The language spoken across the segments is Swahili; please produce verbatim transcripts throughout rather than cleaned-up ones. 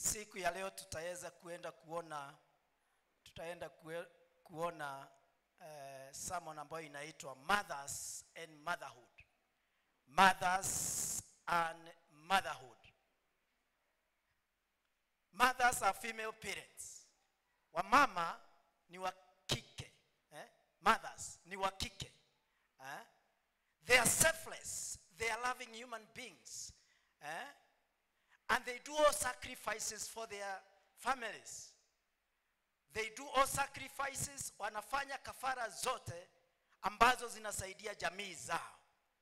siku ya leo tutaweza kuenda kuona tutaenda kue, kuona uh, sermon ambayo inaitwa Mothers and Motherhood. Mothers and Motherhood. Mothers are female parents. Wamama ni wa kike. Eh? Mothers ni wa kike. Eh? They are selfless. They are loving human beings. Eh? And they do all sacrifices for their families. They do all sacrifices, wanafanya kafara zote ambazo zinasaidia jamii zao.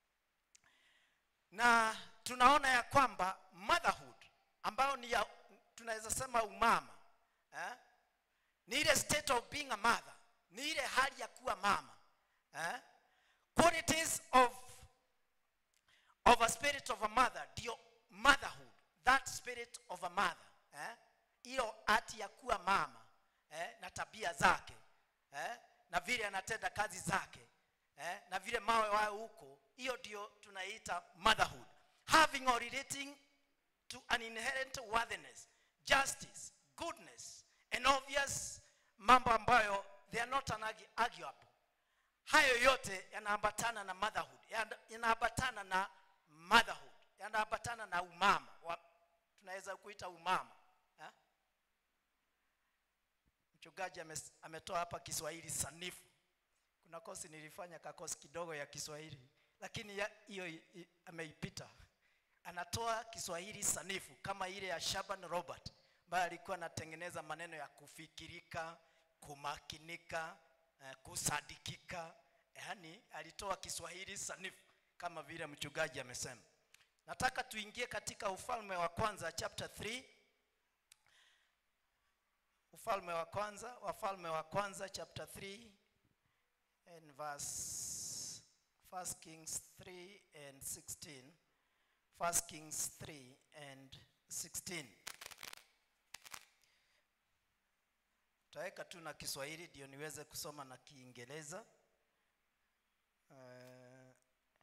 Na tunaona ya kwamba motherhood, ambao ni ya, tunaweza sema umama, eh? Ni ile state of being a mother, ni ile hali ya kuwa mama. Eh? Qualities of, of a spirit of a mother, dio motherhood, that spirit of a mother. Eh? Iyo ati ya kuwa mama. Eh, na tabia zake, eh, na vile anatenda kazi zake, eh, na vile mawe wao huko, hiyo ndio tunaita motherhood. Having or relating to an inherent worthiness, justice, goodness, and obvious mambo ambayo they are not arguable. Hayo yote yanaambatana na motherhood, yanaambatana na motherhood, yanaambatana na umama. Tunaweza kuita umama. Eh? Mchungaji ametoa hapa Kiswahili sanifu. Kuna kosi nilifanya kakosi kidogo ya Kiswahili, lakini hiyo ameipita. Anatoa Kiswahili sanifu kama ile ya Shaban Robert, ambaye alikuwa anatengeneza maneno ya kufikirika, kumakinika, kusadikika. Yaani alitoa Kiswahili sanifu kama vile mchungaji amesema. Nataka tuingie katika Ufalme wa Kwanza chapter three. Ufalme wa Kwanza, Wafalme wa Kwanza chapter three and verse First Kings three and sixteen. First Kings three and sixteen. Taweka tu na Kiswahili ndio niweze kusoma na Kiingereza. Uh,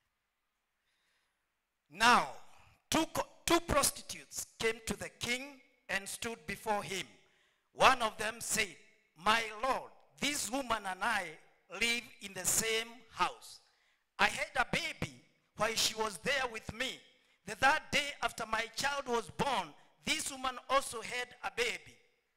now two two prostitutes came to the king and stood before him. One of them said, "My lord, this woman and I live in the same house. I had a baby while she was there with me. The third day after my child was born, this woman also had a baby.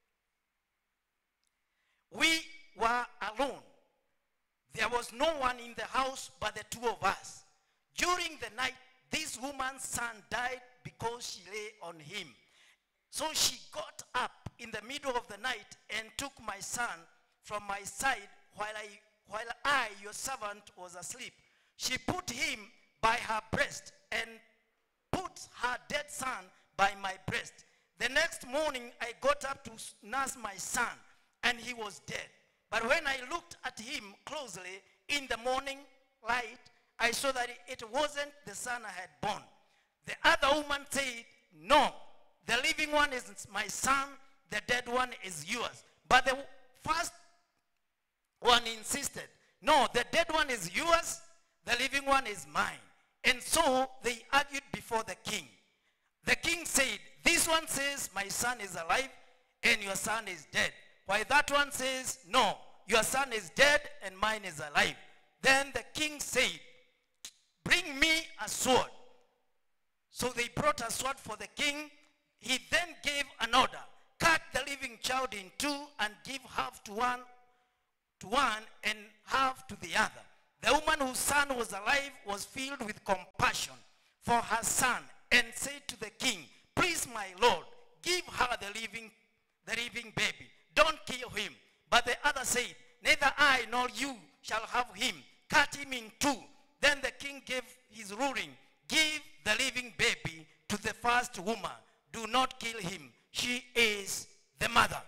We were alone. There was no one in the house but the two of us. During the night, this woman's son died because she lay on him. So she got up in the middle of the night and took my son from my side while I, while I, your servant, was asleep. She put him by her breast and put her dead son by my breast. The next morning I got up to nurse my son, and he was dead. But when I looked at him closely in the morning light, I saw that it wasn't the son I had born." The other woman said, "No, the living one is my son, the dead one is yours." But the first one insisted, "No, the dead one is yours, the living one is mine." And so they argued before the king. The king said, "This one says, my son is alive and your son is dead, while that one says, no, your son is dead and mine is alive." Then the king said, "Bring me a sword." So they brought a sword for the king. He then gave an order, "Cut the living child in two and give half to one, to one and half to the other." The woman whose son was alive was filled with compassion for her son and said to the king, "Please, my lord, give her the living, the living baby. Don't kill him." But the other said, "Neither I nor you shall have him. Cut him in two." Then the king gave his ruling, "Give the living baby to the first woman. Do not kill him. She is the mother."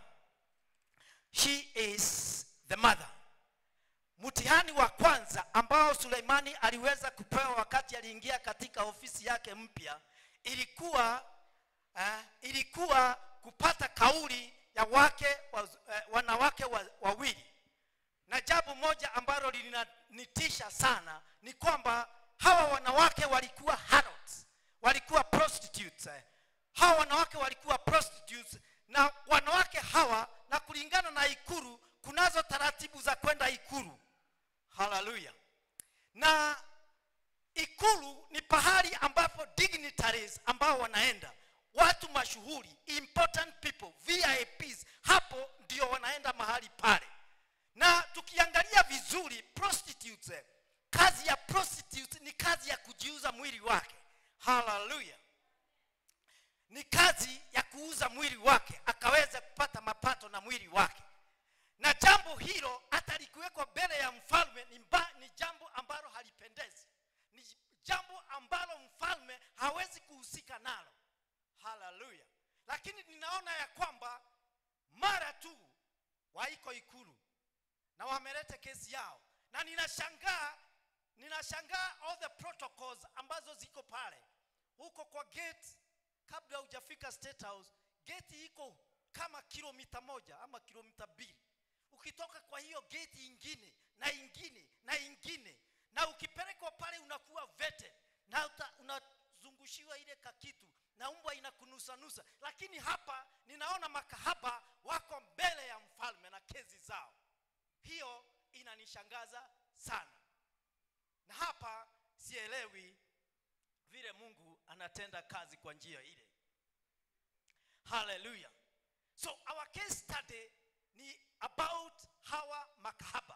She is the mother. Mtihani wa kwanza ambao Suleimani aliweza kupewa wakati aliingia katika ofisi yake mpya ilikuwa uh, ilikuwa kupata kauli ya wake wa, uh, wanawake wa, wawili. Na jambo moja ambalo linanitisha sana ni kwamba hawa wanawake walikuwa harlots, walikuwa prostitutes. hawa wanawake walikuwa prostitutes, na wanawake hawa, na kulingana na ikulu kunazo taratibu za kwenda ikulu. Hallelujah. Na ikulu ni pahali ambapo dignitaries ambao wanaenda, watu mashuhuri, important people, V I Ps, hapo ndio wanaenda mahali pale. Na tukiangalia vizuri, prostitutes, kazi ya prostitute ni kazi ya kujiuza mwili wake. Hallelujah. Ni kazi ya kuuza mwili wake akaweza kupata mapato na mwili wake. Na jambo hilo hata likiwekwa mbele ya mfalme ni, mba, ni jambo ambalo halipendezi. Ni jambo ambalo mfalme hawezi kuhusika nalo. Hallelujah. Lakini ninaona ya kwamba mara tu waiko ikulu na wameleta kesi yao, na ninashangaa ninashangaa all the protocols ambazo ziko pale. Huko kwa gate, kabla hujafika State House, gate iko kama kilomita moja ama kilomita mbili. Ukitoka kwa hiyo gate ingine na ingine na ingine, na ukipelekwa pale unakuwa vetted na unazungushiwa ile kakitu na umbwa inakunusa nusa. Lakini hapa ninaona makahaba wako mbele ya mfalme na kesi zao. Hiyo inanishangaza sana. Na hapa sielewi vile Mungu anatenda kazi kwa njia ile. Hallelujah. So our case study ni about hawa makahaba,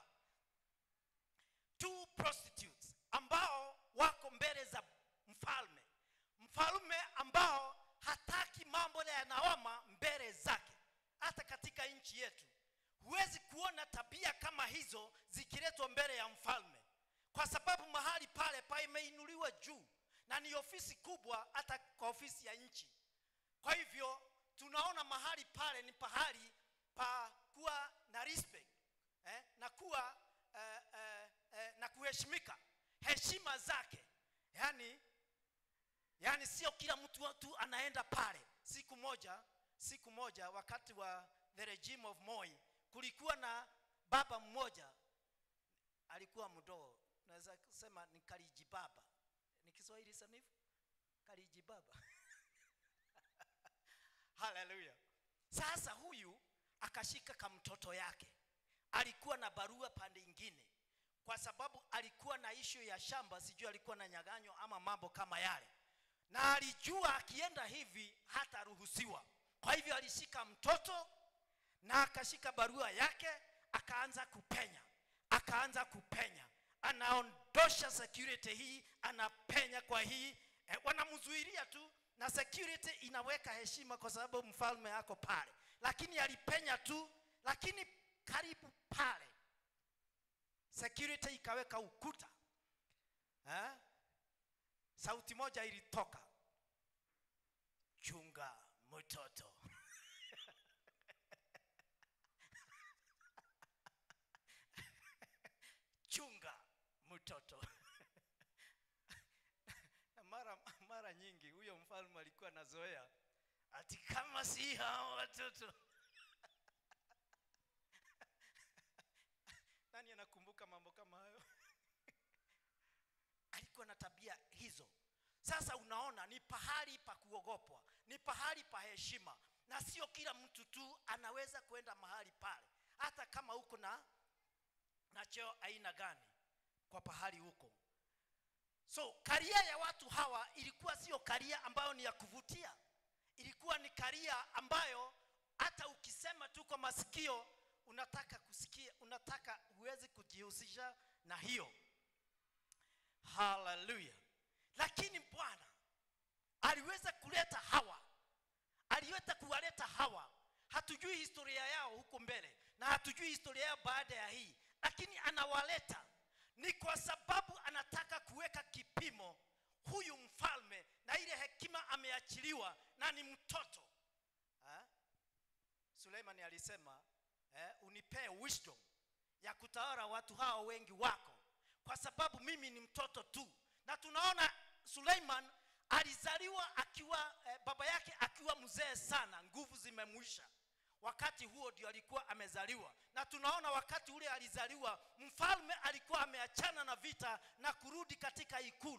two prostitutes ambao wako mbele za mfalme. Mfalme ambao hataki mambo ya Naoma mbele zake. Hata katika nchi yetu huwezi kuona tabia kama hizo zikiletwa mbele ya mfalme, kwa sababu mahali pale pameinuliwa juu na ni ofisi kubwa hata kwa ofisi ya nchi. Kwa hivyo tunaona mahali pale ni pahali pa kuwa na respect, eh, na kuwa eh, eh, eh, na kuheshimika, heshima zake. Yani yani sio kila mtu tu anaenda pale. Siku moja siku moja wakati wa the regime of Moi, kulikuwa na baba mmoja alikuwa mdogo, naweza kusema ni kalijibaba. Ni Kiswahili sanifu? Kalijibaba. Hallelujah. Sasa huyu akashika kama mtoto yake. Alikuwa na barua pande nyingine, kwa sababu alikuwa na issue ya shamba, sijui alikuwa na nyaganyo ama mambo kama yale. Na alijua akienda hivi hata ruhusiwa. Kwa hivyo alishika mtoto na akashika barua yake, akaanza kupenya. Akaanza kupenya. Anaondosha security hii, anapenya kwa hii, eh, wanamzuilia tu na security inaweka heshima kwa sababu mfalme yako pale. Lakini alipenya tu, lakini karibu pale security ikaweka ukuta. Eh? Sauti moja ilitoka, chunga mtoto. Chunga mtoto. mara mara nyingi huyo mfalme alikuwa anazoea ati kama si hao watoto. Nani anakumbuka mambo kama hayo? Alikuwa na tabia hizo. Sasa unaona ni pahali pa kuogopwa, ni pahali pa heshima, na sio kila mtu tu anaweza kwenda mahali pale, hata kama uko na na cheo aina gani kwa pahali huko. So karia ya watu hawa ilikuwa sio karia ambayo ni ya kuvutia. Ilikuwa ni karia ambayo hata ukisema tu kwa masikio unataka kusikia, unataka uweze kujihusisha na hiyo. Hallelujah. Lakini Bwana aliweza kuleta hawa. Aliweza kuwaleta hawa. Hatujui historia yao huko mbele na hatujui historia yao baada ya hii, lakini anawaleta ni kwa sababu anataka kuweka kipimo huyu mfalme na ile hekima ameachiliwa na ni mtoto. Ha? Suleiman alisema, eh, unipee wisdom ya kutawala watu hao wengi wako, kwa sababu mimi ni mtoto tu. Na tunaona Suleiman alizaliwa akiwa eh, baba yake akiwa mzee sana, nguvu zimemwisha. Wakati huo ndio alikuwa amezaliwa. Na tunaona wakati ule alizaliwa, mfalme alikuwa ameachana na vita na kurudi katika ikulu.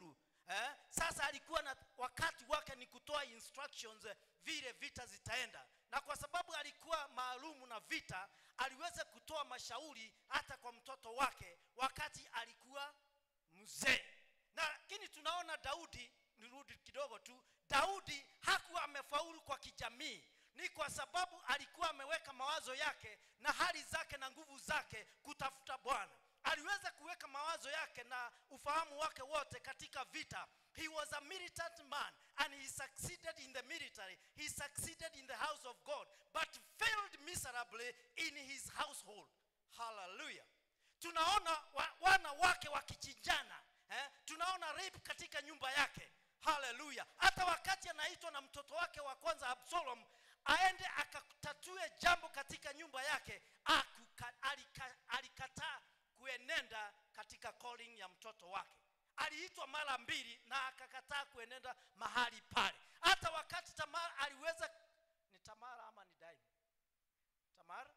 eh, sasa alikuwa na wakati wake ni kutoa instructions eh, vile vita zitaenda. Na kwa sababu alikuwa maalumu na vita, aliweza kutoa mashauri hata kwa mtoto wake wakati alikuwa mzee. Na lakini tunaona Daudi, nirudi kidogo tu, Daudi hakuwa amefaulu kwa kijamii. Ni kwa sababu alikuwa ameweka mawazo yake na hali zake na nguvu zake kutafuta Bwana. Aliweza kuweka mawazo yake na ufahamu wake wote katika vita. He was a militant man and he succeeded in the military. He succeeded in the house of God, but failed miserably in his household. Hallelujah. Tunaona wa, wana wake wakichinjana. Eh? Tunaona rape katika nyumba yake. Hallelujah. Hata wakati anaitwa na mtoto wake wa kwanza Absalom aende akatatue jambo katika nyumba yake, akuka, alika, alikataa kuenenda katika calling ya mtoto wake. Aliitwa mara mbili na akakataa kuenenda mahali pale. Hata wakati Tamar aliweza, ni Tamara ama ni Daima? Tamara,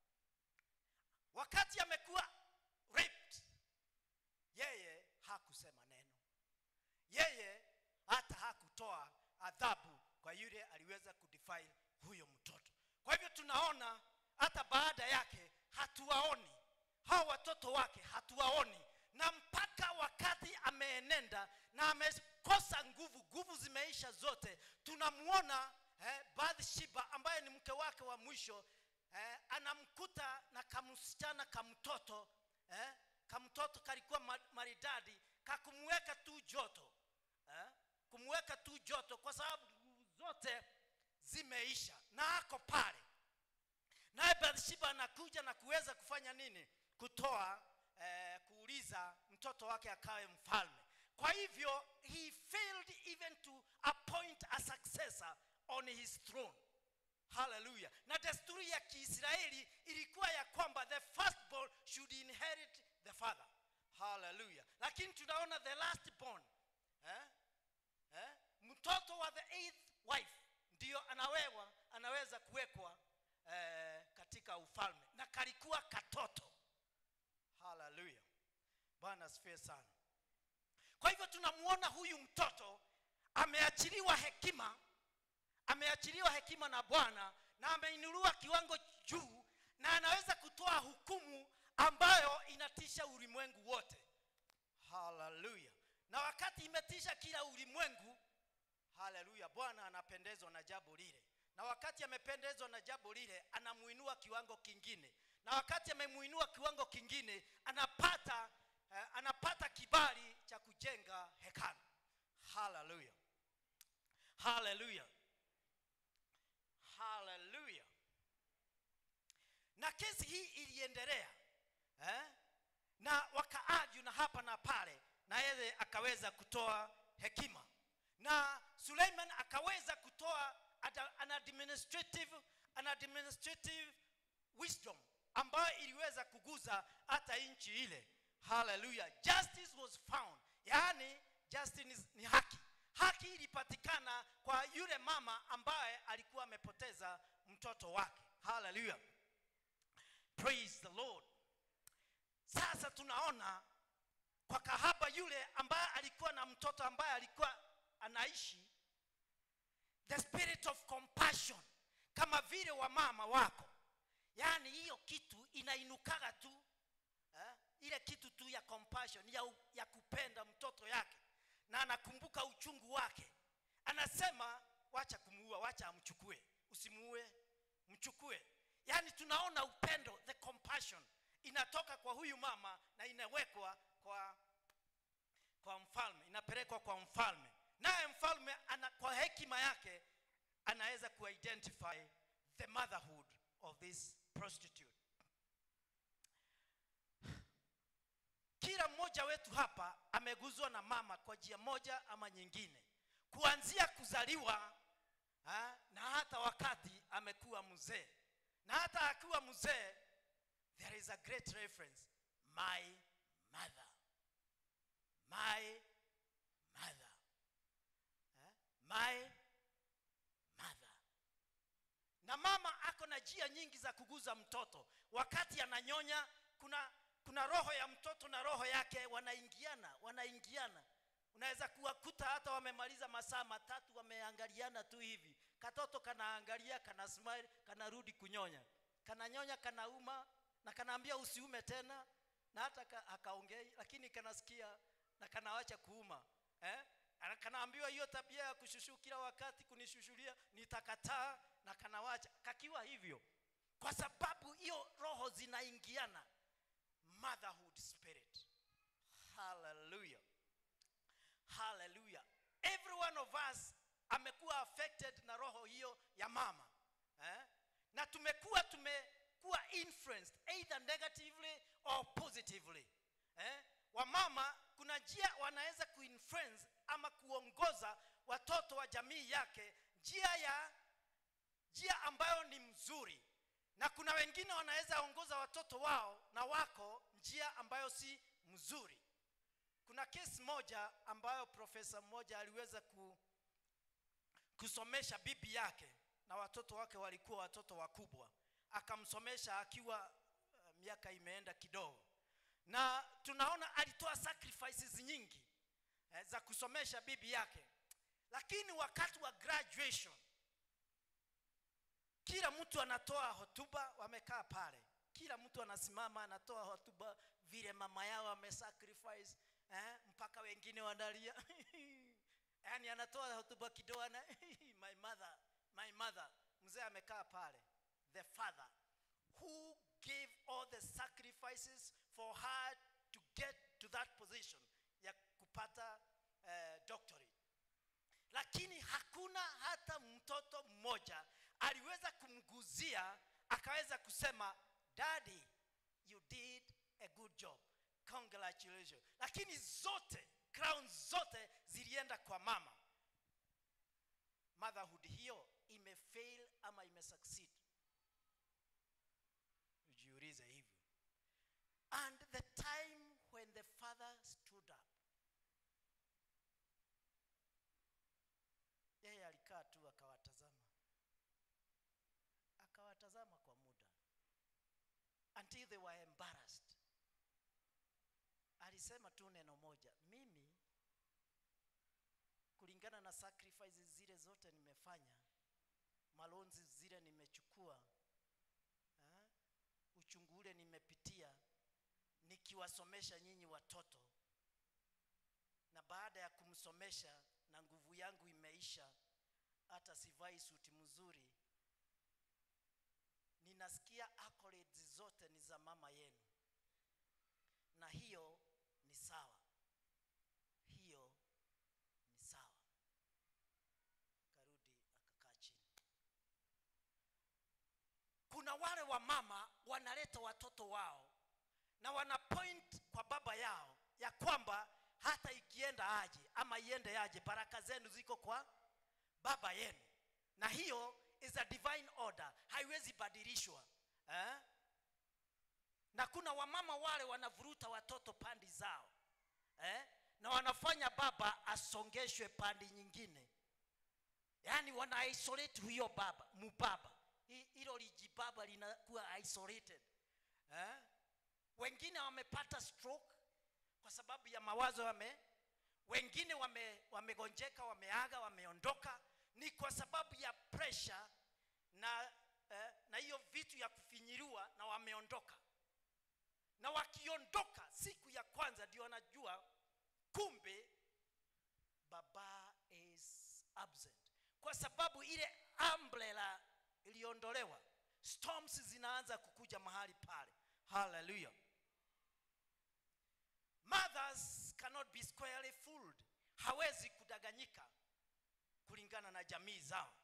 wakati amekuwa raped, yeye hakusema neno. Yeye hata hakutoa adhabu kwa yule aliweza kudefile huyo mtoto. Kwa hivyo tunaona hata baada yake hatuwaoni hao watoto wake, hatuwaoni. Na mpaka wakati ameenenda na amekosa nguvu, nguvu zimeisha zote, tunamuona eh, Bathsheba ambaye ni mke wake wa mwisho, eh, anamkuta na kamsichana kamtoto, eh, kamtoto kalikuwa maridadi, kakumweka tu joto, eh, kumweka tu joto kwa sababu zote zimeisha na ako pale. Naye Bathsheba anakuja na kuweza kufanya nini? Kutoa eh, kuuliza mtoto wake akawe mfalme. Kwa hivyo he failed even to appoint a successor on his throne. Hallelujah. Na desturi ya Kiisraeli ilikuwa ya kwamba the firstborn should inherit the father. Hallelujah. Lakini tunaona the lastborn, eh? Eh? mtoto wa the eighth wife ndio anawewa anaweza kuwekwa eh, katika ufalme, na kalikuwa katoto. Hallelujah. Bwana asifiwe sana. Kwa hivyo tunamuona huyu mtoto ameachiliwa hekima, ameachiliwa hekima na Bwana, na ameinuliwa kiwango juu, na anaweza kutoa hukumu ambayo inatisha ulimwengu wote. Hallelujah. Na wakati imetisha kila ulimwengu, hallelujah, Bwana anapendezwa na jambo lile. Na wakati amependezwa na jambo lile, anamuinua kiwango kingine. Na wakati amemuinua kiwango kingine, anapata eh, anapata kibali cha kujenga hekalu. Hallelujah. Hallelujah. Hallelujah. Na kesi hii iliendelea, eh? Na wakaaju na hapa na pale, na yeye akaweza kutoa hekima. Na Suleiman akaweza kutoa an administrative an administrative wisdom ambayo iliweza kuguza hata nchi ile. Hallelujah. Justice was found. Yaani justice ni haki. Haki ilipatikana kwa yule mama ambaye alikuwa amepoteza mtoto wake. Hallelujah. Praise the Lord. Sasa tunaona kwa kahaba yule ambaye alikuwa na mtoto ambaye alikuwa anaishi, the spirit of compassion, kama vile wa mama wako. Yaani hiyo kitu inainukaga tu, eh? Ile kitu tu ya compassion, ya, ya kupenda mtoto yake, na anakumbuka uchungu wake. Anasema wacha kumuua, wacha amchukue, usimuue, mchukue. Yaani tunaona upendo, the compassion inatoka kwa huyu mama na inawekwa kwa kwa mfalme, inapelekwa kwa mfalme. Naye mfalme ana, kwa hekima yake anaweza kuidentify the motherhood of this prostitute. Kila mmoja wetu hapa ameguzwa na mama kwa njia moja ama nyingine, kuanzia kuzaliwa ha, na hata wakati amekuwa mzee. Na hata akiwa mzee, there is a great reference, my mother, my mother, eh? my mother. Na mama ako na njia nyingi za kuguza mtoto. Wakati ananyonya, kuna kuna roho ya mtoto na roho yake wanaingiana, wanaingiana, Unaweza kuwakuta hata wamemaliza masaa matatu wameangaliana tu hivi. Katoto kanaangalia, kana smile, kanarudi kunyonya. Kananyonya, kanauma na kanaambia usiume tena, na hata akaongei lakini kanasikia na kanawacha kuuma. Eh? Kanaambiwa hiyo tabia ya kushushu kila wakati kunishushulia nitakataa, na kanawacha kakiwa hivyo. Kwa sababu hiyo roho zinaingiana. Motherhood spirit. Hallelujah. Hallelujah. Every one of us amekuwa affected na roho hiyo ya mama. Eh? Na tumekuwa tumekuwa influenced either negatively or positively. Eh? Wamama kuna njia wanaweza kuinfluence ama kuongoza watoto wa jamii yake njia ya njia ambayo ni mzuri. Na kuna wengine wanaweza ongoza watoto wao na wako njia ambayo si mzuri. Kuna kesi moja ambayo profesa mmoja aliweza ku, kusomesha bibi yake na watoto wake walikuwa watoto wakubwa. Akamsomesha akiwa uh, miaka imeenda kidogo. Na tunaona alitoa sacrifices nyingi eh, za kusomesha bibi yake. Lakini wakati wa graduation kila mtu anatoa hotuba, wamekaa pale. Kila mtu anasimama anatoa hotuba vile mama yao amesacrifice, eh, mpaka wengine wanalia. Yaani anatoa hotuba kidogo na my mother, my mother. Mzee amekaa pale. The father who gave all the sacrifices for her to get to that position ya kupata uh, doctorate. Lakini hakuna hata mtoto mmoja aliweza kumguzia akaweza kusema, "Daddy, you did a good job. Congratulations." Lakini zote, crowns zote zilienda kwa mama. Motherhood hiyo imefail ama imesucceed? Ujiulize hivyo. And the time when the father stood up, yeye alikaa tu akawatazama. Akawatazama kwa muda until they were embarrassed. Alisema tu neno moja, "Mimi kulingana na sacrifices zile zote nimefanya, malonzi zile nimechukua, eh, uchungu ule nimepitia nikiwasomesha nyinyi watoto, na baada ya kumsomesha na nguvu yangu imeisha, hata sivai suti mzuri, ninasikia accolades zote ni za mama yenu, na hiyo ni sawa, hiyo ni sawa." Karudi akakaa chini. Kuna wale wa mama wanaleta watoto wao na wana point kwa baba yao ya kwamba hata ikienda aje ama iende aje, baraka zenu ziko kwa baba yenu. Na hiyo is a divine order, haiwezi badilishwa. Eh? Na kuna wamama wale wanavuruta watoto pandi zao. Eh? Na wanafanya baba asongeshwe pandi nyingine. Yaani wana isolate huyo baba, mubaba. Hilo lijibaba linakuwa isolated. Eh? Wengine wamepata stroke kwa sababu ya mawazo wame, wengine wame wamegonjeka, wameaga, wameondoka, ni kwa sababu ya pressure na eh, na hiyo vitu ya kufinyiriwa, na wameondoka. Na wakiondoka siku ya kwanza ndio wanajua kumbe baba is absent. Kwa sababu ile umbrella iliondolewa, storms zinaanza kukuja mahali pale. Hallelujah. Mothers cannot be squarely fooled. Hawezi kudanganyika kulingana na jamii zao.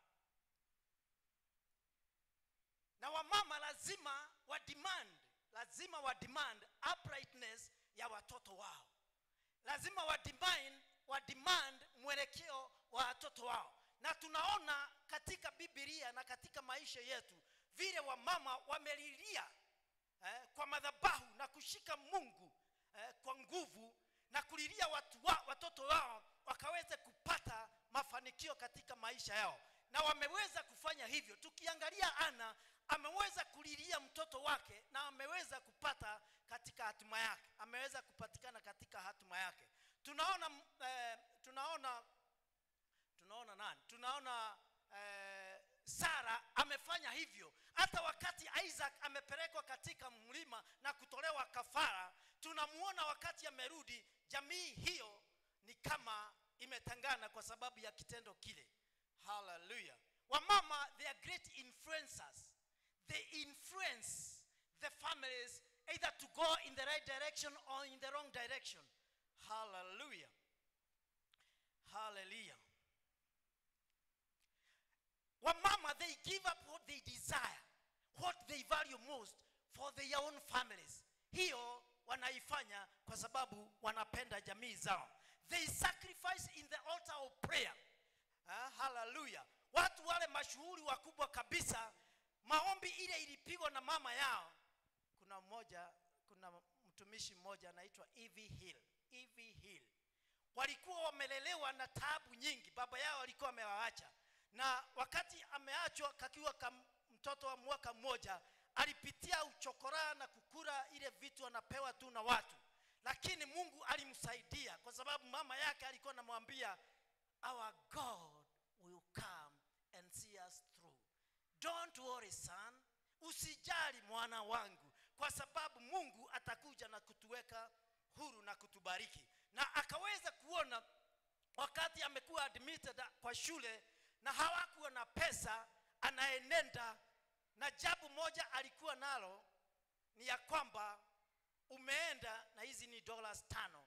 Na wamama lazima wa demand, lazima wa demand uprightness ya watoto wao. Lazima wa demand, wa demand mwelekeo wa watoto wao. Na tunaona katika Biblia na katika maisha yetu vile wamama wamelilia eh, kwa madhabahu na kushika Mungu eh, kwa nguvu na kulilia watu wa, watoto wao wakaweze kupata mafanikio katika maisha yao. Na wameweza kufanya hivyo. Tukiangalia Ana, ameweza kulilia mtoto wake na ameweza kupata katika hatima yake. Ameweza kupatikana katika hatima yake. Tunaona eh, tunaona tunaona nani? Tunaona eh, Sara amefanya hivyo. Hata wakati Isaac amepelekwa katika mlima na kutolewa kafara, tunamuona wakati amerudi, jamii hiyo ni kama imetangana kwa sababu ya kitendo kile. Hallelujah. Wamama, they are great influencers. They influence the families either to go in the right direction or in the wrong direction. Hallelujah. Hallelujah. Wamama, they give up what they desire, what they value most for their own families. Hiyo wanaifanya kwa sababu wanapenda jamii zao. They sacrifice in the altar of prayer. Ah, hallelujah. Watu wale mashuhuri wakubwa kabisa, maombi ile ilipigwa na mama yao. Kuna mmoja, kuna mtumishi mmoja anaitwa Evie Hill. Evie Hill. Walikuwa wamelelewa na taabu nyingi. Baba yao alikuwa amewaacha. Na wakati ameachwa kakiwa kama mtoto wa mwaka mmoja, alipitia uchokora na kukura ile vitu anapewa tu na watu. Lakini Mungu alimsaidia kwa sababu mama yake alikuwa anamwambia, our God will come and see us through. Don't worry son, usijali mwana wangu, kwa sababu Mungu atakuja na kutuweka huru na kutubariki. Na akaweza kuona wakati amekuwa admitted kwa shule na hawakuwa na pesa, anaenenda na jambo moja alikuwa nalo ni ya kwamba umeenda na hizi ni dollars tano,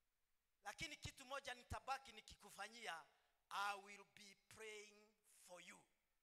lakini kitu moja nitabaki nikikufanyia, I will be praying for you.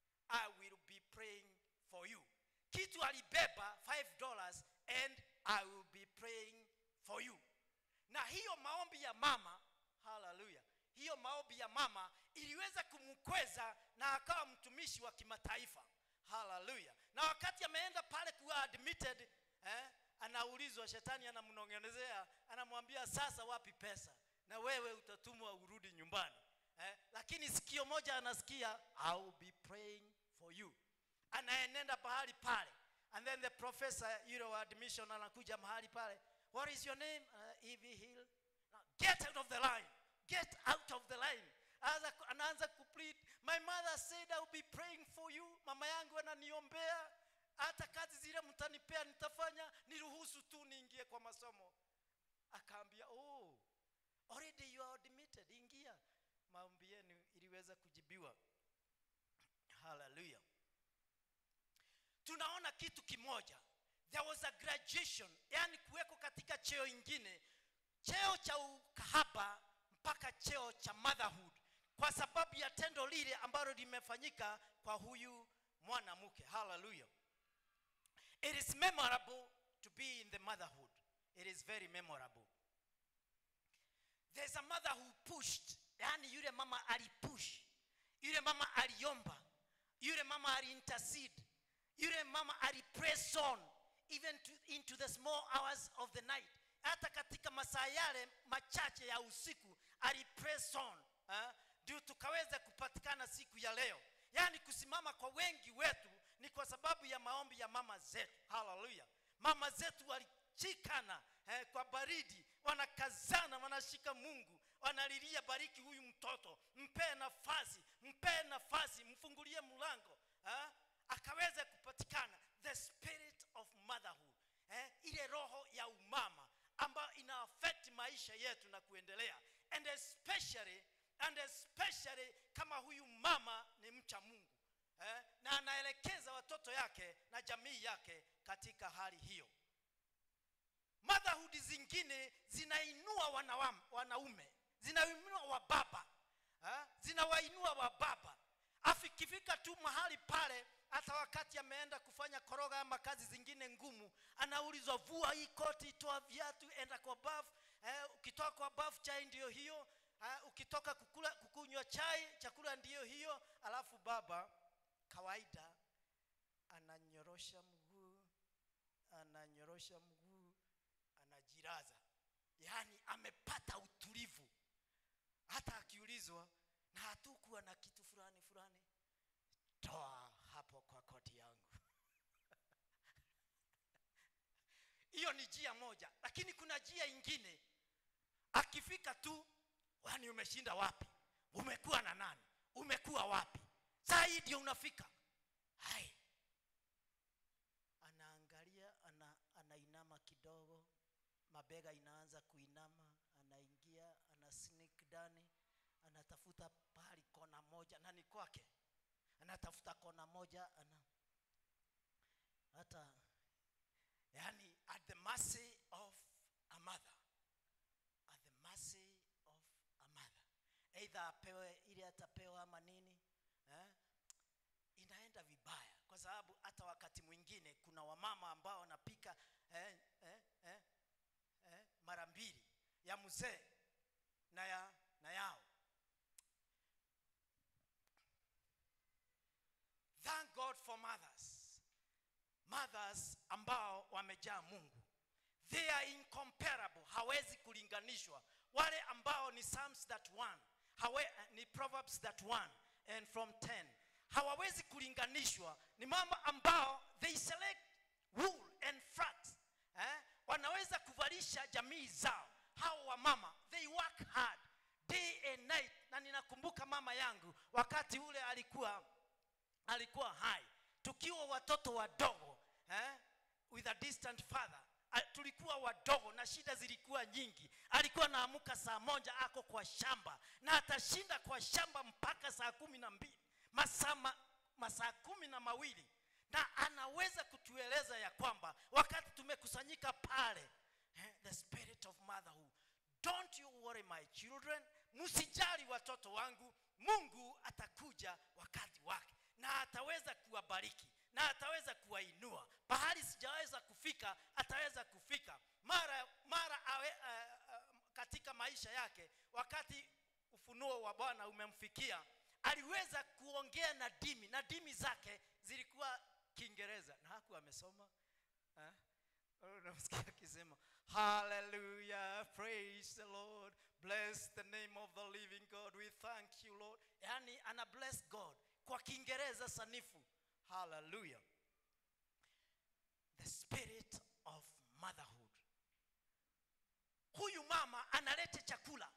I will be praying for you. Kitu alibeba five dollars and I will be praying for you. Na hiyo maombi ya mama, hallelujah, hiyo maombi ya mama iliweza kumkweza na akawa mtumishi wa kimataifa. Hallelujah. Na wakati ameenda pale kuwa admitted, eh, anaulizwa, shetani anamnongonezea, anamwambia sasa wapi pesa? Na wewe utatumwa urudi nyumbani. Eh, lakini sikio moja anasikia, I will be praying for you. Anaenenda pahali pale. And then the professor, you know, admission anakuja mahali pale. What is your name? Uh, Evie Hill. Now, get out of the line. Get out of the line. Anaanza kuplead, my mother said I will be praying for you. Mama yangu ananiombea, hata kazi zile mtanipea nitafanya, niruhusu tu niingie kwa masomo. Akaambia, oh, already you are admitted, ingia. Maombi yenu iliweza kujibiwa. Hallelujah. Tunaona kitu kimoja. There was a graduation, yani kuweko katika cheo ingine, cheo cha ukahaba mpaka cheo cha motherhood, kwa sababu ya tendo lile ambalo limefanyika kwa huyu mwanamke. Hallelujah. It is memorable to be in the motherhood. It is very memorable. There's a mother who pushed, yani yule mama alipush, yule mama aliomba, yule mama ali-intercede, yule mama ali-press on even to, into the small hours of the night. Hata katika masaa yale machache ya usiku ali-press on, eh, ndio tukaweza kupatikana siku ya leo. Yani kusimama kwa wengi wetu ni kwa sababu ya maombi ya mama zetu. Hallelujah. Mama zetu walichikana eh, kwa baridi, wanakazana, wanashika Mungu, wanalilia, bariki huyu mtoto, mpe nafasi, mpe nafasi, mfungulie mlango, eh, akaweza kupatikana the spirit of motherhood, eh, ile roho ya umama ambayo ina affect maisha yetu na kuendelea. And especially and especially kama huyu mama ni mcha Mungu, eh, na anaelekeza watoto yake na jamii yake katika hali hiyo. Motherhood zingine zinainua wanawame, wanaume, zinainua wababa, eh, zinawainua wababa. Afikifika tu mahali pale, hata wakati ameenda kufanya koroga ama kazi zingine ngumu, anaulizwa, vua hii koti, toa viatu, enda kwa bafu, eh, ukitoka kwa bafu chai ndio hiyo, eh, ukitoka kukula kukunywa chai, chakula ndio hiyo. Alafu baba kawaida ananyorosha mguu, ananyorosha mguu, anajiraza. Yani amepata utulivu. Hata akiulizwa, na hatukuwa na kitu fulani fulani, toa hapo kwa koti yangu. Hiyo ni njia moja, lakini kuna njia ingine. Akifika tu Wani umeshinda wapi? Umekuwa na nani? Umekuwa wapi? Saa hii ndio unafika. Hai. Anaangalia, ana, anainama kidogo, mabega inaanza kuinama, anaingia, ana sneak ndani, anatafuta pahali kona moja, na ni kwake. Anatafuta kona moja, ana hata yani at the mercy of a mother. At the mercy of a mother. Either apewe ile atapewa ama nini, eh? Inaenda vibaya kwa sababu hata wakati mwingine kuna wamama ambao wanapika eh, eh, eh, eh, mara mbili ya mzee na ya na yao. Thank God for mothers. Mothers ambao wamejaa Mungu. They are incomparable. Hawezi kulinganishwa. Wale ambao ni Psalms that one, hawe, ni Proverbs that one and from ten. Hawawezi kulinganishwa. Ni mama ambao they select wool and flax. Eh? Wanaweza kuvalisha jamii zao. Hao wa mama, they work hard day and night. Na ninakumbuka mama yangu wakati ule alikuwa alikuwa hai. Tukiwa watoto wadogo, eh? With a distant father. Tulikuwa wadogo na shida zilikuwa nyingi. Alikuwa naamuka saa moja ako kwa shamba na atashinda kwa shamba mpaka saa kumi na mbili. Masaa masaa kumi na mawili. Na anaweza kutueleza ya kwamba wakati tumekusanyika pale, eh, the spirit of motherhood. Don't you worry my children. Msijali watoto wangu. Mungu atakuja wakati wake. Na ataweza kuwabariki. Na ataweza kuwainua. Bahali sijaweza kufika, ataweza kufika. Mara mara awe, uh, uh, katika maisha yake, wakati ufunuo wa Bwana umemfikia, aliweza kuongea na dimi, na dimi zake zilikuwa Kiingereza. Na hakuwa amesoma. Eh? Unamsikia akisema, hallelujah, praise the Lord, bless the name of the living God, we thank you Lord. Yani ana bless God kwa Kiingereza sanifu. Hallelujah. The spirit of motherhood. Huyu mama analete chakula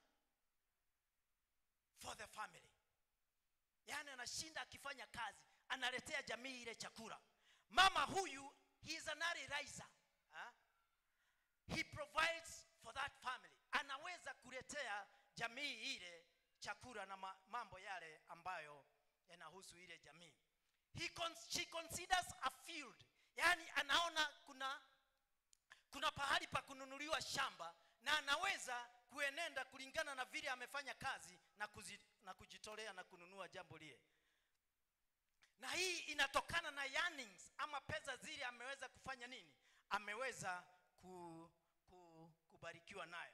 for the family. Yani anashinda akifanya kazi, analetea jamii ile chakula. Mama huyu, he is an early riser. Huh? He provides for that family. Anaweza kuletea jamii ile chakula na mambo yale ambayo yanahusu ile jamii. He con she considers a field. Yani anaona kuna kuna pahali pa kununuliwa shamba na anaweza kuenenda kulingana na vile amefanya kazi na, kuzi, na kujitolea na kununua jambo lile. Na hii inatokana na earnings ama pesa zile ameweza kufanya nini? Ameweza ku, ku, kubarikiwa nayo.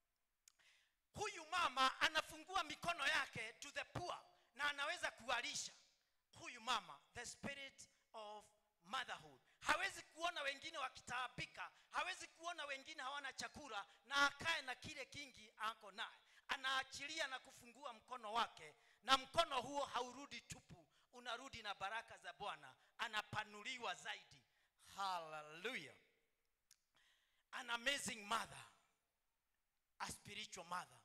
Huyu mama anafungua mikono yake to the poor na anaweza kuwalisha. Huyu mama, the spirit of motherhood. Hawezi kuona wengine wakitaabika, hawezi kuona wengine hawana chakula na akae na kile kingi ako naye. Anaachilia na kufungua mkono wake, na mkono huo haurudi tupu, unarudi na baraka za Bwana, anapanuliwa zaidi. Hallelujah. An amazing mother, a spiritual mother.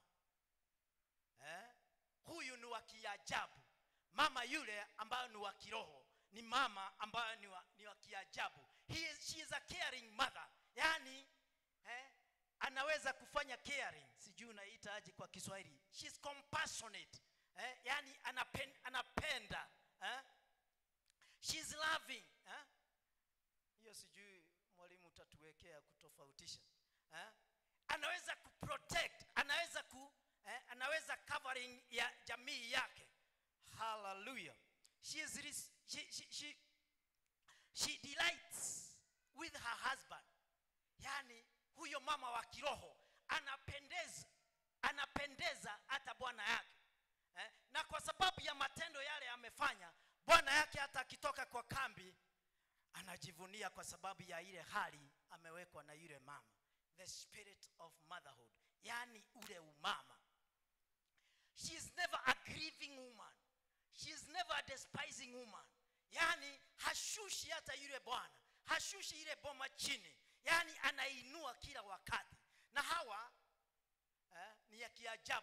Eh? Huyu ni wa kiajabu. Mama yule ambaye ni wa kiroho ni mama ambaye ni wa, ni wa kiajabu. He is, she is a caring mother. Yani eh, anaweza kufanya caring. Sijui unaita aje kwa Kiswahili. She is compassionate. Eh, yani anapen, anapenda. Eh? She is loving. Eh? Hiyo sijui mwalimu utatuwekea kutofautisha. Eh? Anaweza kuprotect, anaweza ku eh, anaweza covering ya jamii yake. Hallelujah. She is she she she, she delights with her husband. Yani huyo mama wa kiroho anapendeza anapendeza hata bwana yake. Eh? Na kwa sababu ya matendo yale amefanya, bwana yake hata akitoka kwa kambi anajivunia kwa sababu ya ile hali amewekwa na yule mama. The spirit of motherhood. Yani ule umama. She is never a grieving woman. She is never a despising woman. Yani hashushi hata yule bwana, hashushi ile boma chini. Yani anainua kila wakati. Na hawa eh, ni ya kiajabu.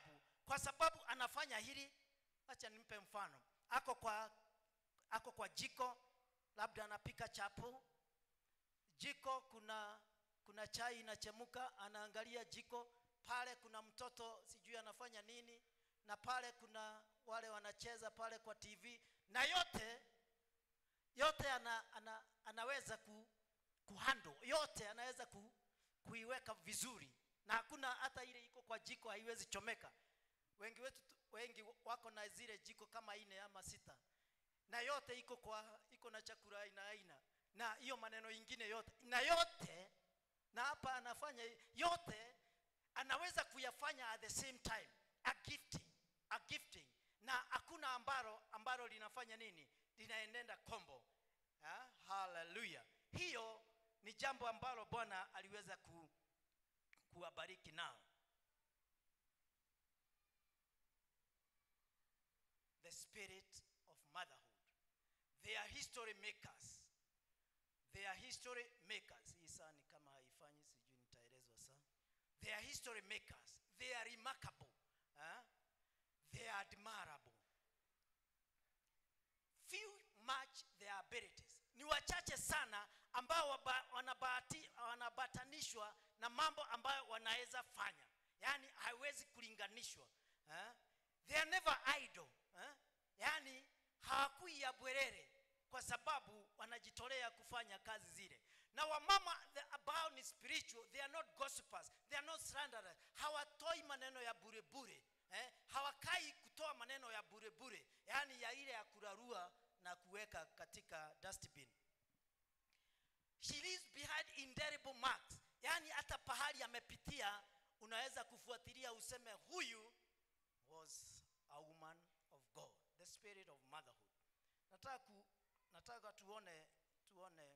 kwa sababu anafanya hili. Acha nimpe mfano. Ako kwa ako kwa jiko, labda anapika chapo. Jiko kuna kuna chai inachemuka, anaangalia jiko. Pale kuna mtoto sijui anafanya nini, na pale kuna wale wanacheza pale kwa T V, na yote yote ana, ana, anaweza ku, kuhandle yote, anaweza ku, kuiweka vizuri, na hakuna hata ile iko kwa jiko haiwezi chomeka. Wengi wetu wengi wako na zile jiko kama ine ama sita, na yote iko kwa iko na chakula aina aina, na hiyo maneno ingine yote na yote, na hapa anafanya yote, anaweza kuyafanya at the same time. A gifting, a gifting, na hakuna ambalo ambalo linafanya nini, linaenenda combo. Ha? Hallelujah. Hiyo ni jambo ambalo Bwana aliweza ku, kuwabariki nao. The spirit of motherhood. They are history makers. They are history makers. Hii saa ni kama haifanyi, sijui nitaelezwa saa. They are history makers. They are remarkable. Huh? They are admirable. Few match their abilities. Ni wachache sana ambao wanabahati wanabatanishwa na mambo ambayo wanaweza fanya. Yani haiwezi kulinganishwa. Huh? They are never idle. Huh? Yani hawakui ya bwerere, kwa sababu wanajitolea kufanya kazi zile. Na wamama ambao ni spiritual, they are not gossipers, they are not slanderers. Hawatoi maneno ya bure bure. Eh? Hawakai kutoa maneno ya bure bure, yani ya ile ya kurarua na kuweka katika dustbin. She leaves behind indelible marks. Yani hata pahali amepitia unaweza kufuatilia useme huyu was a woman of God. The spirit of motherhood. Nataka ku, nataka tuone tuone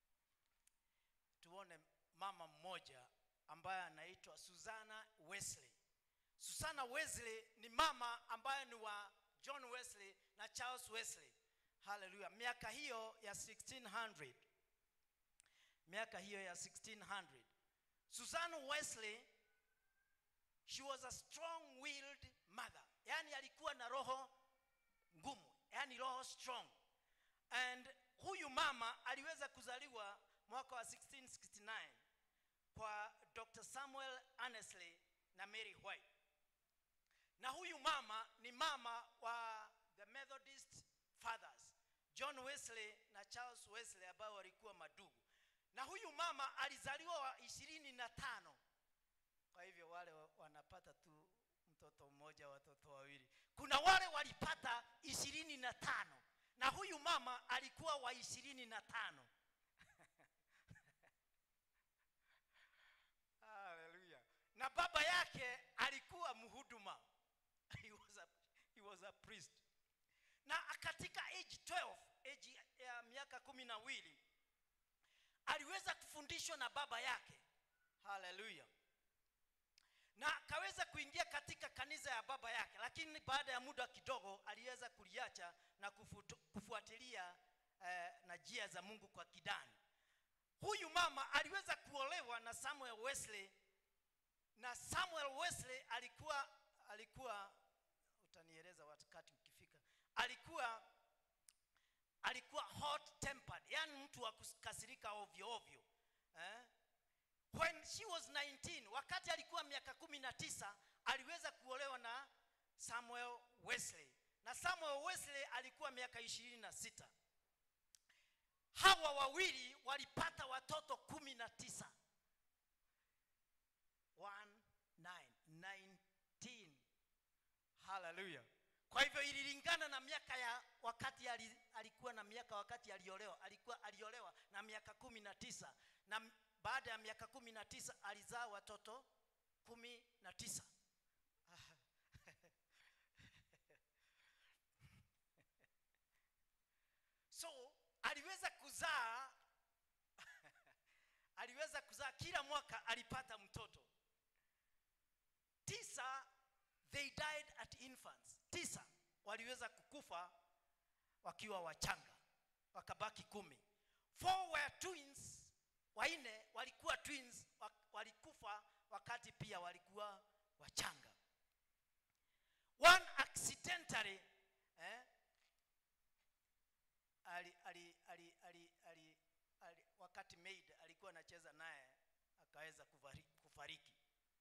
tuone mama mmoja ambaye anaitwa Susanna Wesley. Susanna Wesley ni mama ambaye ni wa John Wesley na Charles Wesley. Hallelujah. Miaka hiyo ya sixteen hundred. Miaka hiyo ya sixteen hundred. Susanna Wesley, she was a strong-willed mother. Yani alikuwa na roho ngumu, yani roho strong. And huyu mama aliweza kuzaliwa mwaka wa sixteen sixty-nine kwa Doctor Samuel Annesley na Mary White. Na huyu mama ni mama wa the Methodist fathers, John Wesley na Charles Wesley, ambao walikuwa madugu. Na huyu mama alizaliwa wa ishirini na tano. Kwa hivyo wale wanapata tu mtoto mmoja, watoto wawili. Kuna wale walipata ishirini na tano. Na huyu mama alikuwa wa ishirini na tano. Hallelujah. Na baba yake alikuwa mhuduma. He was a, he was a priest. Na katika age twelve, age ya miaka kumi na mbili, aliweza kufundishwa na baba yake. Hallelujah. Na akaweza kuingia katika kanisa ya baba yake, lakini baada ya muda kidogo aliweza kuliacha na kufutu, kufuatilia eh, na njia za Mungu kwa kidani. Huyu mama aliweza kuolewa na Samuel Wesley, na Samuel Wesley alikuwa alikuwa utanieleza wakati ukifika. Alikuwa alikuwa hot tempered, yani mtu wa kukasirika ovyo ovyo. Eh? When she was nineteen, wakati alikuwa miaka kumi na tisa, aliweza kuolewa na Samuel Wesley. Na Samuel Wesley alikuwa miaka ishirini na sita. Hawa wawili walipata watoto kumi na tisa. one, nine, nineteen. Hallelujah. Kwa hivyo ililingana na miaka ya wakati alikuwa na miaka wakati aliolewa. Alikuwa aliolewa na miaka kumi na tisa. Na baada ya miaka kumi na tisa alizaa watoto kumi na tisa. So aliweza kuzaa aliweza kuzaa kila mwaka alipata mtoto. Tisa they died at infants. Tisa waliweza kukufa wakiwa wachanga, wakabaki kumi. Four were twins. Waine walikuwa twins, walikufa wakati pia walikuwa wachanga. coincidentally eh, ali, ali, ali, ali, ali, ali, wakati maid alikuwa anacheza naye akaweza kufariki.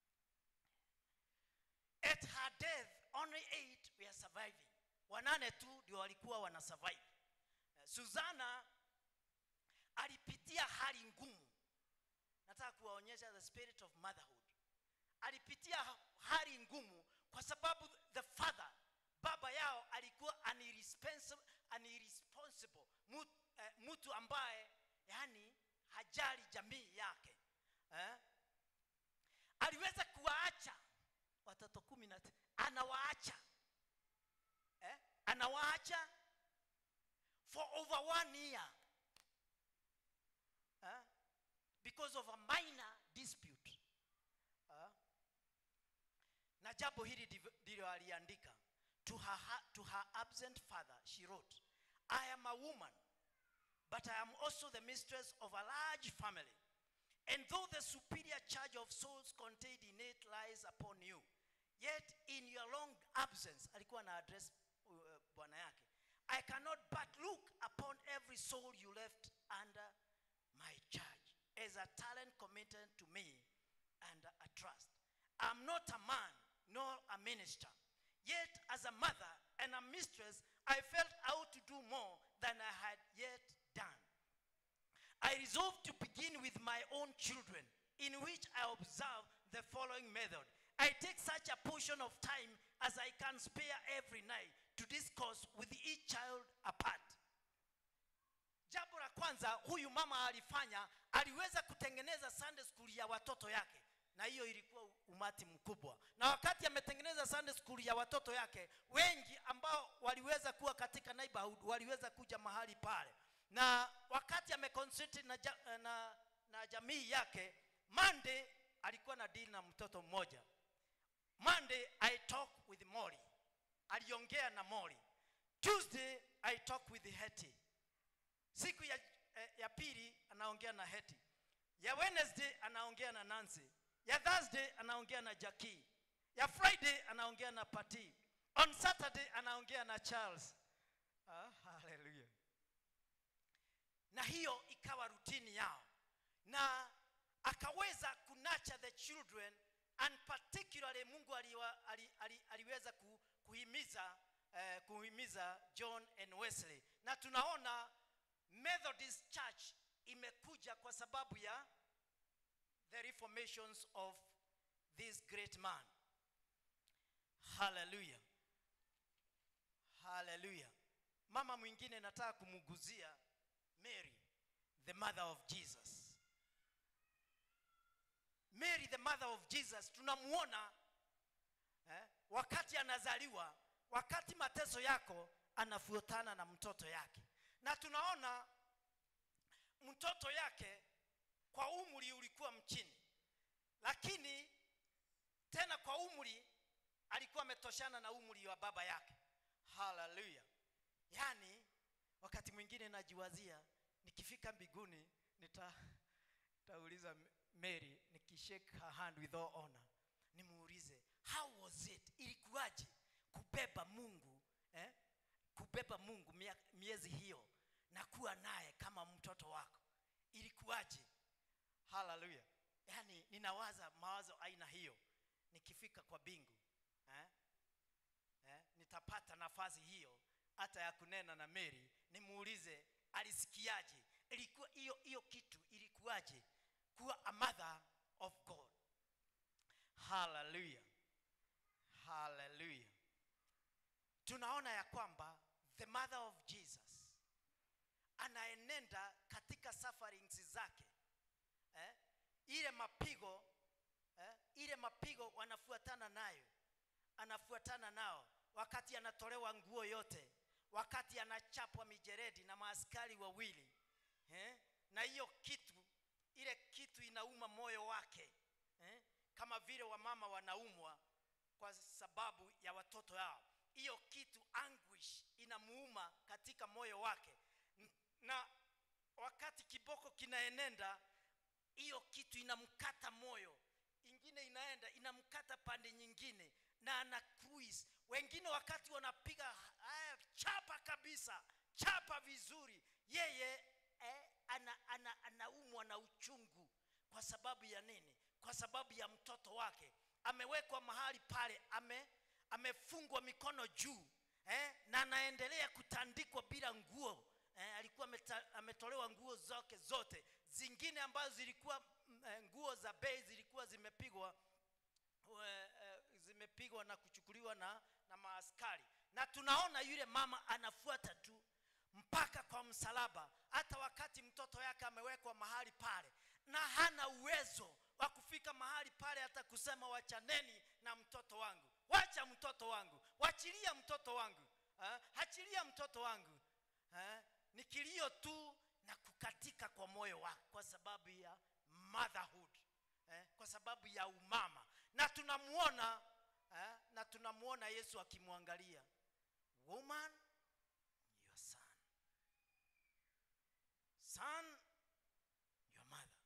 At her death only eight were surviving. Wanane tu ndio walikuwa wana survive. Susanna alipitia hali ngumu. Nataka kuwaonyesha the spirit of motherhood. Alipitia hali ngumu kwa sababu the father, baba yao alikuwa unresponsible, unresponsible mtu, eh, mtu ambaye yani hajali jamii yake. Eh? Aliweza kuwaacha watoto kumi na anawaacha. Eh? Anawaacha for over one year. Eh? Because of a minor dispute. Eh? Na jambo hili ndilo aliandika. To her, to her absent father she wrote, I am a woman, but I am also the mistress of a large family. And though the superior charge of souls contained in it lies upon you, yet in your long absence, alikuwa na address uh, bwana yake, I cannot but look upon every soul you left under my charge as a talent committed to me and a trust. I'm not a man nor a minister, yet as a mother and a mistress, I felt I ought to do more than I had yet done. I resolved to begin with my own children, in which I observe the following method. I take such a portion of time as I can spare every night to discourse with each child apart. Jambo la kwanza huyu mama alifanya, aliweza kutengeneza Sunday school ya watoto yake. Na hiyo ilikuwa umati mkubwa. Na wakati ametengeneza Sunday school ya watoto yake, wengi ambao waliweza kuwa katika neighborhood waliweza kuja mahali pale. Na wakati ameconcentrate na, na, na jamii yake, Monday alikuwa na deal na mtoto mmoja. Monday I talk with Molly. Aliongea na Molly. Tuesday I talk with Hetty. Siku ya, ya pili anaongea na Hetty. Ya Wednesday anaongea na Nancy. Ya Thursday anaongea na Jackie. Ya Friday anaongea na Patty. On Saturday anaongea na Charles. Ah, hallelujah. Na hiyo ikawa rutini yao. Na akaweza kunacha the children, and particularly Mungu aliwa, ali, ali, aliweza kuhimiza uh, kuhimiza John and Wesley. Na tunaona Methodist Church imekuja kwa sababu ya the reformations of this great man. Hallelujah. Hallelujah. Mama mwingine nataka kumuguzia Mary, the mother of Jesus. Mary, the mother of Jesus, tunamuona eh, wakati anazaliwa, wakati mateso yako anafuatana na mtoto yake. Na tunaona mtoto yake kwa umri ulikuwa mchini, lakini tena kwa umri alikuwa ametoshana na umri wa baba yake. Hallelujah. Yani wakati mwingine najiwazia nikifika mbinguni nita tauliza Mary, nikishake her hand with all honor, nimuulize how was it, ilikuwaje kubeba Mungu eh kubeba Mungu miezi hiyo na kuwa naye kama mtoto wako, ilikuwaje? Hallelujah. Yani ninawaza mawazo aina hiyo nikifika kwa bingu eh eh nitapata nafasi hiyo hata ya kunena na Mary, nimuulize alisikiaje, ilikuwa hiyo hiyo kitu ilikuwaje kuwa a mother of God. Hallelujah. Hallelujah. Tunaona ya kwamba the mother of Jesus anaenenda katika sufferings zake eh ile mapigo eh ile mapigo wanafuatana nayo, anafuatana nao wakati anatolewa nguo yote, wakati anachapwa mijeredi na maaskari wawili eh na hiyo kitu, ile kitu inauma moyo wake eh kama vile wamama wanaumwa kwa sababu ya watoto wao. Hiyo kitu, anguish, inamuuma katika moyo wake. Na wakati kiboko kinaenenda, hiyo kitu inamkata moyo, ingine inaenda inamkata pande nyingine, na ana cruise. Wengine wakati wanapiga haya chapa kabisa, chapa vizuri, yeye eh, ana ana anaumwa na uchungu. Kwa sababu ya nini? Kwa sababu ya mtoto wake. Amewekwa mahali pale, ame amefungwa mikono juu, eh, na anaendelea kutandikwa bila nguo. Eh, alikuwa meta, ametolewa nguo zake zote. Zingine ambazo zilikuwa eh, nguo za bei zilikuwa zimepigwa eh, eh, zimepigwa na kuchukuliwa na na maaskari. Na tunaona yule mama anafuata tu mpaka kwa msalaba, hata wakati mtoto yake amewekwa mahali pale na hana uwezo wa kufika mahali pale hata kusema wachaneni na mtoto wangu, wacha mtoto wangu, wachilia mtoto wangu, ha? Hachilia mtoto wangu, ha? Ni kilio tu na kukatika kwa moyo wake kwa sababu ya motherhood, eh? Kwa sababu ya umama. Na tunamuona eh? na tunamuona Yesu akimwangalia, woman, your son, son, your mother.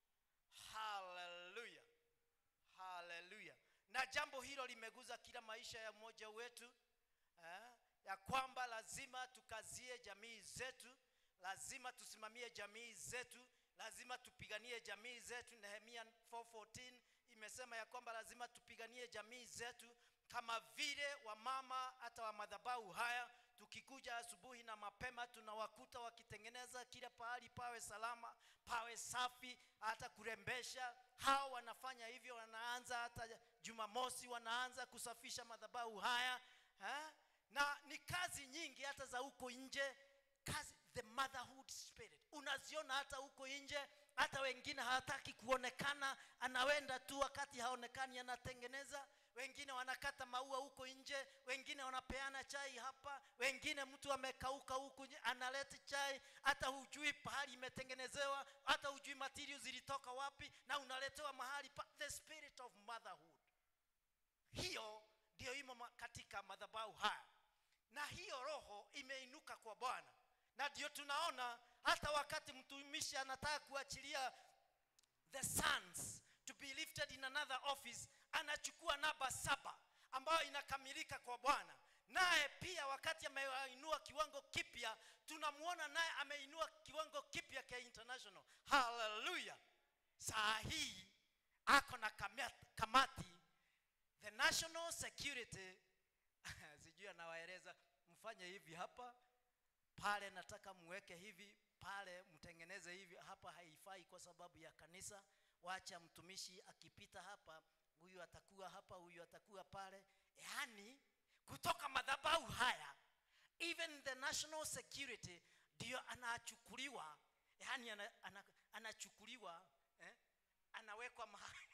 Hallelujah, hallelujah. Na jambo hilo limeguza kila maisha ya mmoja wetu, eh? ya kwamba lazima tukazie jamii zetu, lazima tusimamie jamii zetu, lazima tupiganie jamii zetu. Nehemia four fourteen imesema ya kwamba lazima tupiganie jamii zetu, kama vile wamama hata wa madhabahu haya tukikuja asubuhi na mapema tunawakuta wakitengeneza kila pahali pawe salama, pawe safi, hata kurembesha. Hao wanafanya hivyo, wanaanza hata Jumamosi wanaanza kusafisha madhabahu haya, ha? Na ni kazi nyingi hata za huko nje, kazi the motherhood spirit unaziona hata huko nje. Hata wengine hawataki kuonekana, anawenda tu wakati haonekani anatengeneza. Wengine wanakata maua huko nje, wengine wanapeana chai hapa, wengine mtu amekauka huko nje analeta chai, hata hujui pahali imetengenezewa, hata hujui materials zilitoka wapi, na unaletewa mahali pa. The spirit of motherhood, hiyo ndio imo katika madhabahu haya, na hiyo roho imeinuka kwa Bwana. Na ndio tunaona hata wakati mtumishi anataka kuachilia the sons to be lifted in another office, anachukua namba saba ambayo inakamilika kwa Bwana. Naye pia wakati ameinua kiwango kipya, tunamuona naye ameinua kiwango kipya kwa international. Hallelujah. Saa hii ako na kamati, the national security sijui anawaeleza mfanye hivi hapa, pale nataka muweke hivi, pale mtengeneze hivi, hapa haifai kwa sababu ya kanisa. Wacha mtumishi akipita hapa, huyu atakuwa hapa, huyu atakuwa pale. Yani kutoka madhabahu haya, even the national security ndio anachukuliwa, yani anachukuliwa, eh? anawekwa mahali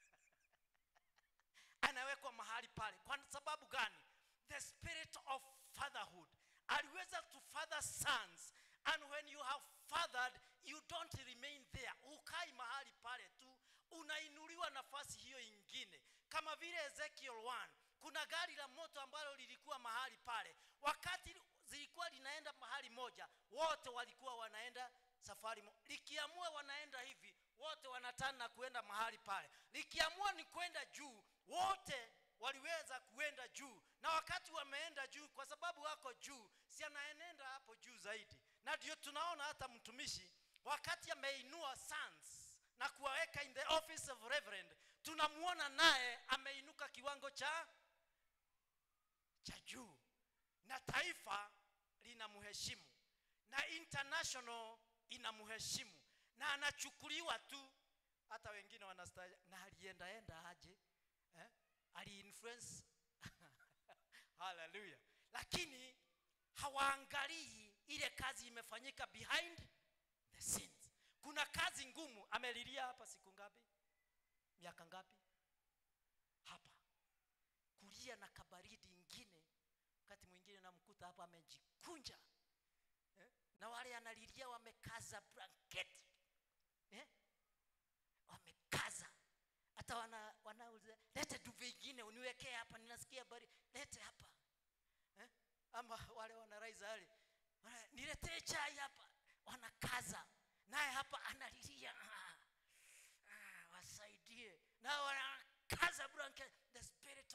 anawekwa mahali pale. Kwa sababu gani? The spirit of fatherhood. Aliweza to father sons, and when you have fathered, you don't remain there. Ukai mahali pale tu, unainuliwa nafasi hiyo ingine. Kama vile Ezekiel one, kuna gari la moto ambalo lilikuwa mahali pale. Wakati zilikuwa linaenda mahali moja, wote walikuwa wanaenda safari moja. Likiamua wanaenda hivi, wote wanatana kuenda mahali pale. Likiamua ni kwenda juu, wote waliweza kuenda juu. Na wakati wameenda juu, kwa sababu wako juu, si anaenenda hapo juu zaidi. Na ndio tunaona hata mtumishi wakati ameinua sons na kuwaweka in the office of reverend, tunamuona naye ameinuka kiwango cha cha juu, na taifa linamheshimu, na international inamheshimu, na anachukuliwa tu. Hata wengine wanastahili, na alienda enda aje, eh? Ali influence hallelujah. Lakini hawaangalii ile kazi imefanyika behind the scenes. Kuna kazi ngumu. Amelilia hapa siku ngapi? Miaka ngapi? Hapa kulia na kabaridi ingine, wakati mwingine namkuta hapa amejikunja, eh? Na wale analilia wamekaza blanket, eh? Wamekaza. Hata wana wanauliza, lete duve ingine uniwekee hapa, ninasikia bari, lete hapa, eh? Ama wale wanaraiza wale, niletee chai hapa, wanakaza. Naye hapa analilia, ah, ah, wasaidie. Na wanakaza blanket. The spirit of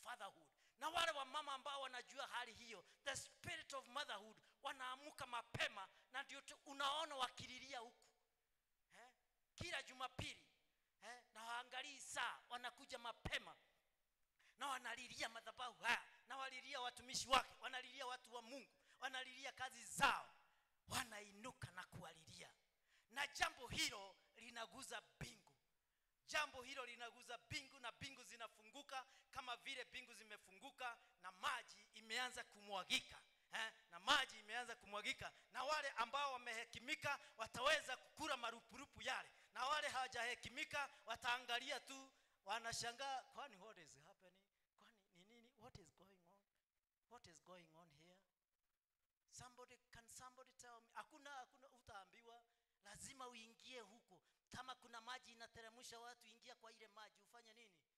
fatherhood. Na wale wa mama ambao wanajua hali hiyo, the spirit of motherhood, wanaamuka mapema na ndio unaona wakililia huku. Eh? Kila Jumapili, eh, na waangalii saa, wanakuja mapema na wanalilia madhabahu haya, na walilia watumishi wake, wanalilia watu wa Mungu, wanalilia kazi zao, wanainuka na kuwalilia. Na jambo hilo linaguza bingu. Jambo hilo linaguza bingu, na bingu zinafunguka kama vile bingu zimefunguka, na maji imeanza kumwagika. Eh, na maji imeanza kumwagika, na wale ambao wamehekimika wataweza kukula marupurupu yale, na wale hawajahekimika wataangalia tu, wanashangaa, kwani what is happening? Kwani ni nini? What is going on? What is going on here? Somebody, can somebody tell me? Hakuna hakuna utaambiwa, lazima uingie huko. Kama kuna maji inateremsha watu, ingia kwa ile maji. Ufanye nini?